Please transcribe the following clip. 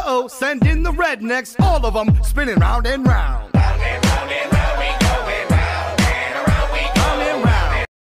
Uh-oh, send in the rednecks, all of them spinning round and round.